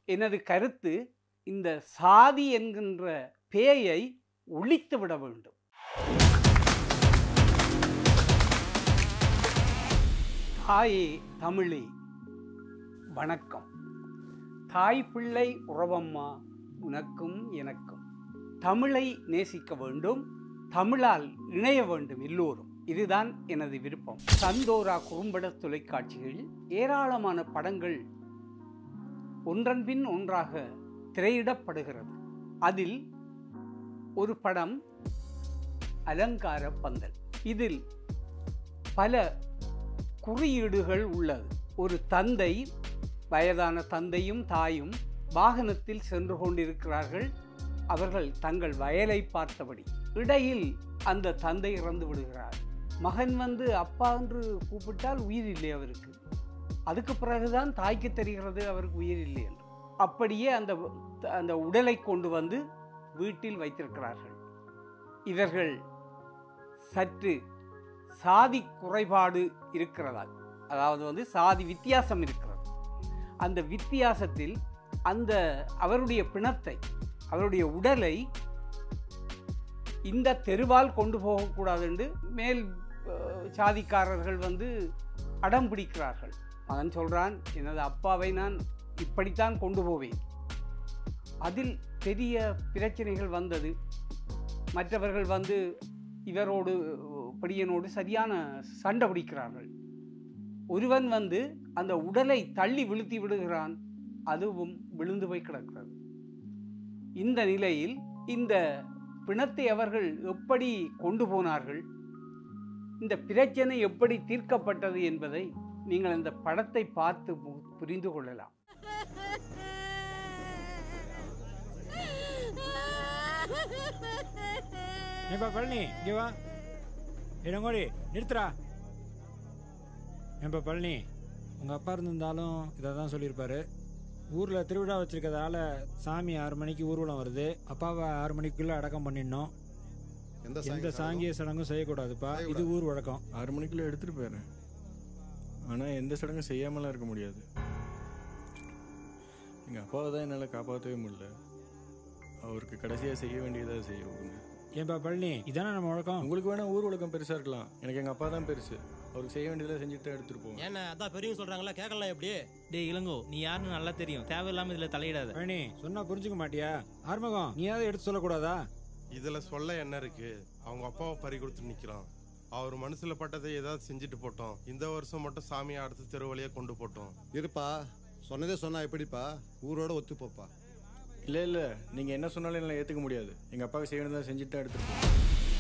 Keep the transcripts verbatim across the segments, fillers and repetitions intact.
எனது கருத்து இந்த சாதி என்கின்ற பேயை ஒழித்து விட வேண்டும். தாயே தமிழே வணக்கம். தாய் பிள்ளை உறவம்மா உனக்கும் எனக்கும். தமிழை நேசிக்க வேண்டும், தமிழால் இணைய வேண்டும் எல்லோரும். இதுதான் எனது விருப்பம். சந்தோரா குறும்பட தொலைக்காட்சிகளில் ஏராளமான படங்கள் ஒன்றன் பின் ஒன்றாக திரையிடப்படுகிறது. அதில் ஒரு படம் அலங்கார பந்தல். இதில் பல குறியீடுகள் உள்ளது. ஒரு தந்தை, வயதான தந்தையும் தாயும் வாகனத்தில் சென்று கொண்டிருக்கிறார்கள். அவர்கள் தங்கள் வயலை பார்த்தபடி. இடையில் அந்த தந்தை இறந்து விடுகிறார். மகன் வந்து அப்பா என்று கூப்பிட்டால் உயிர் இல்லை அவருக்கு. அதுக்கு பிறகுதான் தாய்க்கு தெரிகிறது அவருக்கு உயிர் இல்லை என்று. அப்படியே அந்த அந்த உடலை கொண்டு வந்து வீட்டில் வைத்திருக்கிறார்கள். இவர்கள் சற்று சாதி குறைபாடு இருக்கிறதா, அதாவது வந்து சாதி வித்தியாசம் இருக்கிறது. அந்த வித்தியாசத்தில் அந்த அவருடைய பிணத்தை, அவருடைய உடலை இந்த தெருவால் கொண்டு போகக்கூடாது என்று மேல் சாதிக்காரர்கள் வந்து அடம் பிடிக்கிறார்கள். மகன் சொல்கிறான், எனது அப்பாவை நான் இப்படித்தான் கொண்டு போவேன். அதில் பெரிய பிரச்சனைகள் வந்தது. மற்றவர்கள் வந்து இவரோடு படியனோடு சரியான சண்டை பிடிக்கிறார்கள். ஒருவன் வந்து அந்த உடலை தள்ளி விழுத்தி விடுகிறான். அதுவும் விழுந்து போய் கிடக்கிறது. இந்த நிலையில் இந்த பிணத்தை அவர்கள் எப்படி கொண்டு போனார்கள், இந்த பிரச்சனை எப்படி தீர்க்கப்பட்டது என்பதை நீங்கள் இந்த படத்தை பார்த்து புரிந்து கொள்ளலாம். ஏப்பா பழனி, இங்கே வா. இடங்கோடி நிறுத்துறா. ஏப்பா பழனி, உங்கள் அப்பா இருந்திருந்தாலும் இதை தான் சொல்லியிருப்பாரு. ஊரில் திருவிழா வச்சுருக்கிறதால சாமி ஆறு மணிக்கு ஊர்வலம் வருது. அப்பாவை ஆறு மணிக்குள்ளே அடக்கம் பண்ணிடணும். எந்த சாங்கிய சடங்கும் செய்யக்கூடாதுப்பா, இது ஊர் வழக்கம். ஆறு மணிக்குள்ளே எடுத்துகிட்டு போயிடுறேன். ஆனால் எந்த சடங்கும் செய்யாமலாம் இருக்க முடியாது. எங்கள் அப்பாவை தான் என்னால் காப்பாற்றவே முடியல. அவருக்கு கடைசியாக செய்ய வேண்டியதாக செய்ய விடுங்க. ஏன்பா பழனி, இதானே நம்ம வழக்கம். உங்களுக்கு வேணால் ஊர் வழக்கம் பெருசாக இருக்கலாம், எனக்கு எங்கள் அப்பா தான் பெருசு. அவருக்கு செய்ய வேண்டியதெல்லாம் செஞ்சுட்டு தான் எடுத்துகிட்டு போவோம். ஏன்னா அதான் பெரியவங்க சொல்கிறாங்களா, கேட்கலாம் எப்படி? டே இளங்கோ, நீ யாருன்னு நல்லா தெரியும். தேவையில்லாமல் இதில் தலையிடாத. பழனி, சொன்னால் புரிஞ்சுக்க மாட்டியா? ஆறுமுகம், நீயாவது எடுத்து சொல்லக்கூடாதா? இதில் சொல்ல என்ன இருக்கு? அவங்க அப்பாவை பறி கொடுத்து நிற்கிறான். அவர் மனசில் பட்டதை ஏதாவது செஞ்சுட்டு போட்டோம். இந்த வருஷம் மட்டும் சாமியை அடுத்த தெரு வழியாக கொண்டு போட்டோம். இருப்பா, சொன்னதே சொன்னா எப்படிப்பா? ஊரோட ஒத்துப்போப்பா. இல்லை இல்லை, நீங்கள் என்ன சொன்னாலும் என்னால் ஏற்றுக்க முடியாது. எங்கள் அப்பாவுக்கு செய்ய வேண்டியதாக செஞ்சுட்டு தான் எடுத்துகிட்டு போவோம்.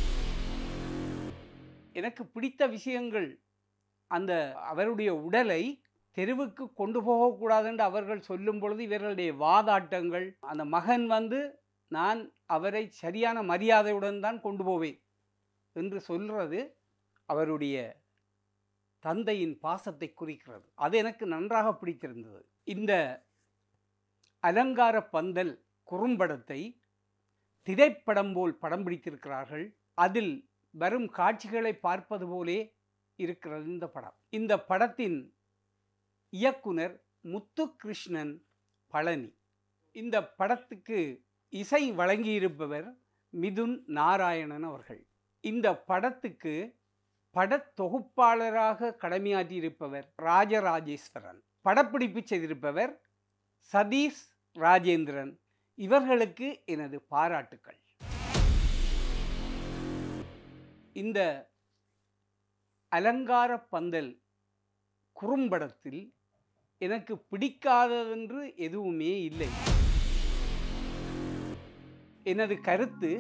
எனக்கு பிடித்த விஷயங்கள், அந்த அவருடைய உடலை தெருவுக்கு கொண்டு போகக்கூடாது என்று அவர்கள் சொல்லும் பொழுது இவர்களுடைய வாதாட்டங்கள், அந்த மகன் வந்து நான் அவரை சரியான மரியாதையுடன் தான் கொண்டு போவேன் என்று சொல்கிறது அவருடைய தந்தையின் பாசத்தை குறிக்கிறது. அது எனக்கு நன்றாக பிடித்திருந்தது. இந்த அலங்கார பந்தல் குறும்படத்தை திரைப்படம் போல் படம் பிடித்திருக்கிறார்கள். அதில் வரும் காட்சிகளை பார்ப்பது போலே இருக்கிறது இந்த படம். இந்த படத்தின் இயக்குனர் முத்துகிருஷ்ணன் பழனி. இந்த படத்துக்கு இசை வழங்கியிருப்பவர் மிதுன் நாராயணன் அவர்கள். இந்த படத்துக்கு படத்தொகுப்பாளராக கடமையாற்றியிருப்பவர் ராஜராஜேஸ்வரன். படப்பிடிப்பு செய்திருப்பவர் சதீஷ் ராஜேந்திரன். இவர்களுக்கு எனது பாராட்டுக்கள். இந்த அலங்கார பந்தல் குறும்படத்தில் எனக்கு பிடிக்காததென்று எதுவுமே இல்லை. எனது கருத்து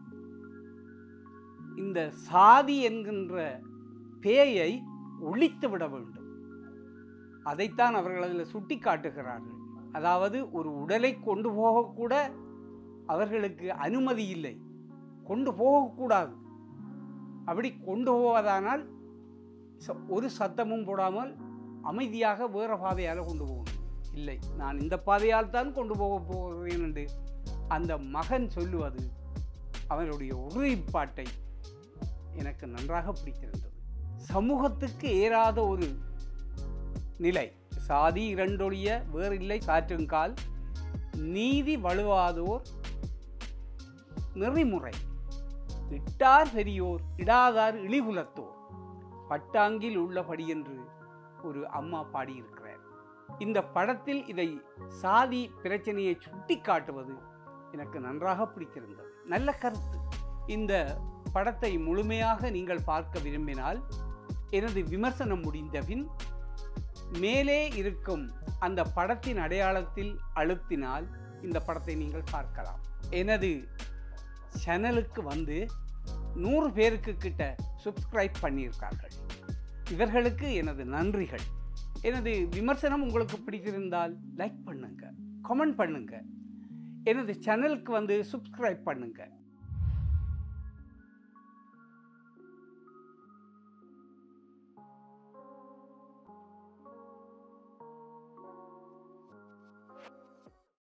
இந்த சாதி என்கின்ற பேயை ஒழித்து விட வேண்டும். அதைத்தான் அவர்கள் அதில் சுட்டி காட்டுகிறார்கள். அதாவது ஒரு உடலை கொண்டு போகக்கூட அவர்களுக்கு அனுமதி இல்லை, கொண்டு போகக்கூடாது. அப்படி கொண்டு போவதானால் ஒரு சத்தமும் போடாமல் அமைதியாக வேறு பாதையால் கொண்டு போகணும். இல்லை, நான் இந்த பாதையால் தான் கொண்டு போக போகிறேன் என்று அந்த மகன் சொல்லுவது அவனுடைய உறுதிப்பாட்டை எனக்கு நன்றாக பிடித்திருந்தது. சமூகத்துக்கு ஏறாத ஒரு நிலை. சாதி இரண்டொழிய வேறில்லை காற்றுங்கால் நீதி வழுவாதோர் நெறிமுறை, இட்டார் பெரியோர் இடாதார் இழிகுலத்தோர், பட்டாங்கில் உள்ளபடி என்று ஒரு அம்மா பாடியிருக்கிறார். இந்த படத்தில் இதை சாதி பிரச்சனையை சுட்டி காட்டுவது எனக்கு நன்றாக பிடித்திருந்தது. நல்ல கருத்து. இந்த படத்தை முழுமையாக நீங்கள் பார்க்க விரும்பினால் எனது விமர்சனம் முடிந்தபின் மேலே இருக்கும் அந்த படத்தின் அடையாளத்தில் அழுத்தினால் இந்த படத்தை நீங்கள் பார்க்கலாம். எனது சேனலுக்கு வந்து நூறு பேருக்கு கிட்ட சப்ஸ்கிரைப் பண்ணியிருக்கார்கள். இவர்களுக்கு எனது நன்றிகள். எனது விமர்சனம் உங்களுக்கு பிடித்திருந்தால் லைக் பண்ணுங்க, கமெண்ட் பண்ணுங்க, எனது சேனலுக்கு வந்து சப்ஸ்கிரைப் பண்ணுங்க.